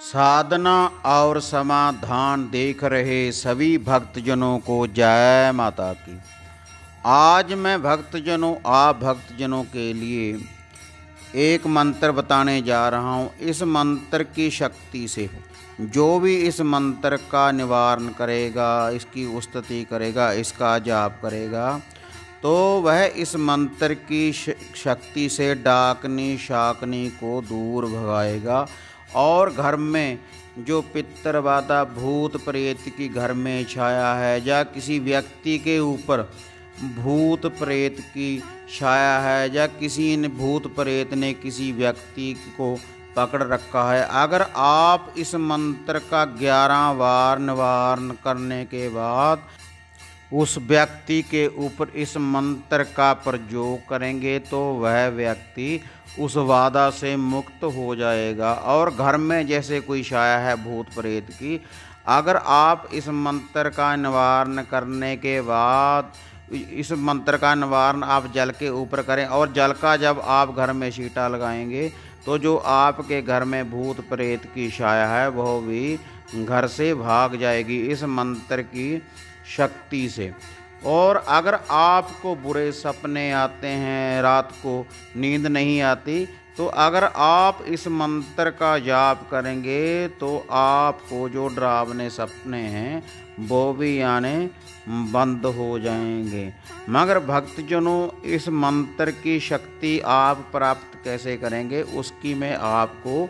साधना और समाधान देख रहे सभी भक्तजनों को जय माता की। आज मैं भक्तजनों आप भक्तजनों के लिए एक मंत्र बताने जा रहा हूँ। इस मंत्र की शक्ति से जो भी इस मंत्र का निवारण करेगा, इसकी स्तुति करेगा, इसका जाप करेगा, तो वह इस मंत्र की शक्ति से डाकनी शाकनी को दूर भगाएगा। और घर में जो पितरबाधा भूत प्रेत की घर में छाया है, या किसी व्यक्ति के ऊपर भूत प्रेत की छाया है, या किसी ने भूत प्रेत ने किसी व्यक्ति को पकड़ रखा है, अगर आप इस मंत्र का 11 बार निवारण करने के बाद उस व्यक्ति के ऊपर इस मंत्र का प्रयोग करेंगे तो वह व्यक्ति उस बाधा से मुक्त हो जाएगा। और घर में जैसे कोई छाया है भूत प्रेत की, अगर आप इस मंत्र का निवारण करने के बाद इस मंत्र का निवारण आप जल के ऊपर करें, और जल का जब आप घर में छींटा लगाएंगे तो जो आपके घर में भूत प्रेत की छाया है वह भी घर से भाग जाएगी इस मंत्र की शक्ति से। और अगर आपको बुरे सपने आते हैं, रात को नींद नहीं आती, तो अगर आप इस मंत्र का जाप करेंगे तो आपको जो डरावने सपने हैं वो भी आने बंद हो जाएंगे। मगर भक्तजनों, इस मंत्र की शक्ति आप प्राप्त कैसे करेंगे उसकी मैं आपको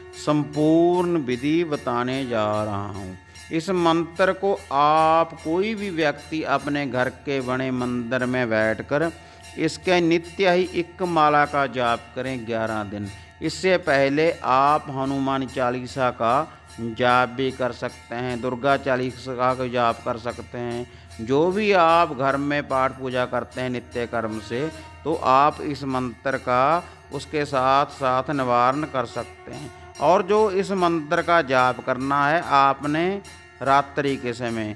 संपूर्ण विधि बताने जा रहा हूँ। इस मंत्र को आप कोई भी व्यक्ति अपने घर के बड़े मंदिर में बैठकर इसके नित्य ही एक माला का जाप करें 11 दिन। इससे पहले आप हनुमान चालीसा का जाप भी कर सकते हैं, दुर्गा चालीसा का जाप कर सकते हैं। जो भी आप घर में पाठ पूजा करते हैं नित्य कर्म से, तो आप इस मंत्र का उसके साथ साथ निवारण कर सकते हैं। और जो इस मंत्र का जाप करना है, आपने रात्रि के समय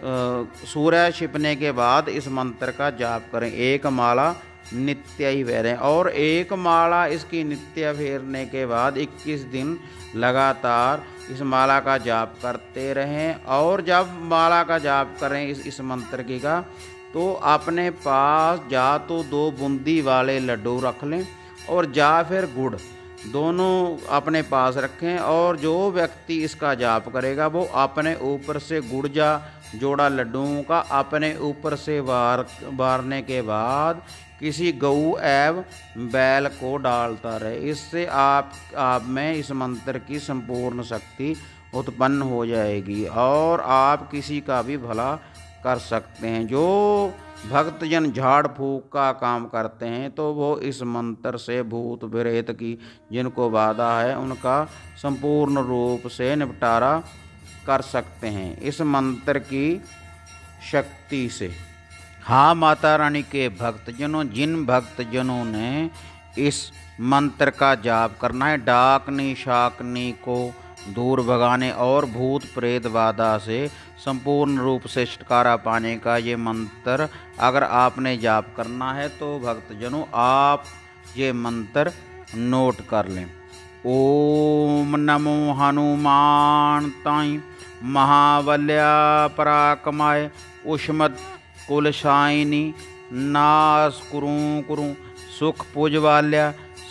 सूर्य छिपने के बाद इस मंत्र का जाप करें। एक माला नित्य ही फेरें, और एक माला इसकी नित्य फेरने के बाद 21 दिन लगातार इस माला का जाप करते रहें। और जब माला का जाप करें इस मंत्र की का, तो अपने पास या तो 2 बूंदी वाले लड्डू रख लें और या फिर गुड़, दोनों अपने पास रखें। और जो व्यक्ति इसका जाप करेगा वो अपने ऊपर से गुड़ या जोड़ा लड्डुओं का अपने ऊपर से वारने के बाद किसी गऊ एवं बैल को डालता रहे। इससे आप में इस मंत्र की संपूर्ण शक्ति उत्पन्न हो जाएगी और आप किसी का भी भला कर सकते हैं। जो भक्तजन झाड़ फूक का काम करते हैं तो वो इस मंत्र से भूत प्रेत की जिनको बाधा है उनका संपूर्ण रूप से निपटारा कर सकते हैं इस मंत्र की शक्ति से। हाँ माता रानी के भक्तजनों, जिन भक्तजनों ने इस मंत्र का जाप करना है डाकनी शाकनी को दूर भगाने और भूत प्रेत बाधा से संपूर्ण रूप से छुटकारा पाने का ये मंत्र अगर आपने जाप करना है, तो भक्तजनों आप ये मंत्र नोट कर लें। ओम नमो हनुमान ताई महाबल्या पराक्रमाय उष्मद कुलशायिनी नास कुरु सुख पूजवाल्या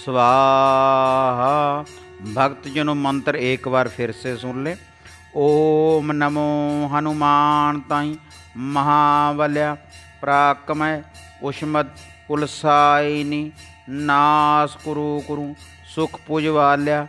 स्वाहा। भक्तजनों मंत्र एक बार फिर से सुन लें। ओम नमो हनुमान ताई महाबल्या पराक्रमय उष्मद कुलशायिनी नास कुरु सुख पूजवाल्या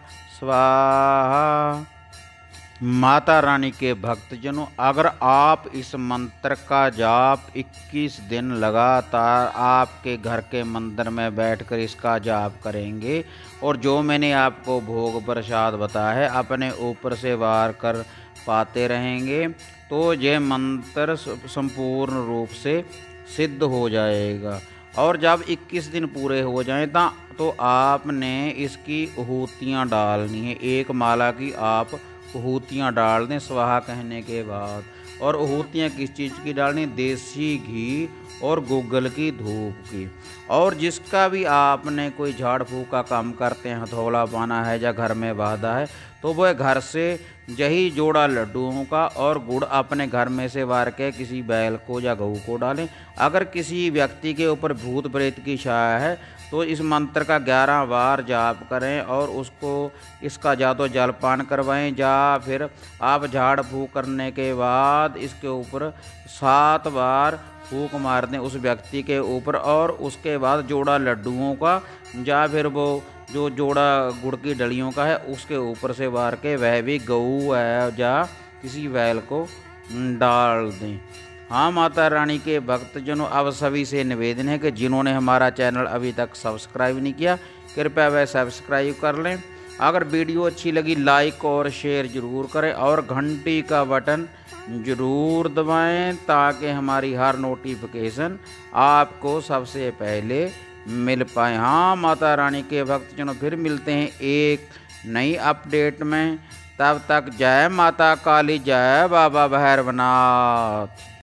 स्वाहा। माता रानी के भक्तजनों, अगर आप इस मंत्र का जाप 21 दिन लगातार आपके घर के मंदिर में बैठकर इसका जाप करेंगे और जो मैंने आपको भोग प्रसाद बताया है अपने ऊपर से वार कर पाते रहेंगे, तो यह मंत्र संपूर्ण रूप से सिद्ध हो जाएगा। और जब 21 दिन पूरे हो जाएं तो आपने इसकी आहूतियाँ डालनी है। एक माला की आप आहूतियाँ डाल दें स्वाहा कहने के बाद। और आहूतियाँ किस चीज़ की डालनी? देसी घी और गूगल की धूप की। और जिसका भी आपने कोई झाड़ फूक का काम करते हैं, हथौला पाना है या घर में बाधा है, तो वह घर से यही जोड़ा लड्डुओं का और गुड़ अपने घर में से वार के किसी बैल को या गऊ को डालें। अगर किसी व्यक्ति के ऊपर भूत प्रेत की छाया है तो इस मंत्र का 11 बार जाप करें और उसको इसका या तो जलपान करवाएं या फिर आप झाड़ फूक करने के बाद इसके ऊपर 7 बार फूक मार दें उस व्यक्ति के ऊपर, और उसके बाद जोड़ा लड्डुओं का या फिर वो जो जोड़ा गुड़ की डलियों का है उसके ऊपर से वार के वह भी गऊ है या किसी बैल को डाल दें। हाँ माता रानी के भक्तजनों, अब सभी से निवेदन है कि जिन्होंने हमारा चैनल अभी तक सब्सक्राइब नहीं किया कृपया वह सब्सक्राइब कर लें। अगर वीडियो अच्छी लगी लाइक और शेयर ज़रूर करें और घंटी का बटन ज़रूर दबाएं ताकि हमारी हर नोटिफिकेशन आपको सबसे पहले मिल पाए। हाँ माता रानी के भक्तजनों, फिर मिलते हैं एक नई अपडेट में। तब तक जय माता काली, जय बाबा भैरवनाथ।